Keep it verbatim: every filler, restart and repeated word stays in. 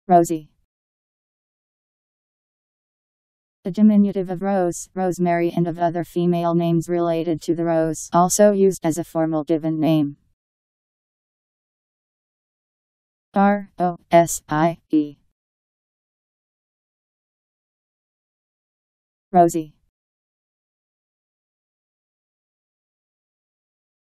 Rosie. A diminutive of Rose, Rosemary, and of other female names related to the rose, also used as a formal given name. R O S I E. Rosie.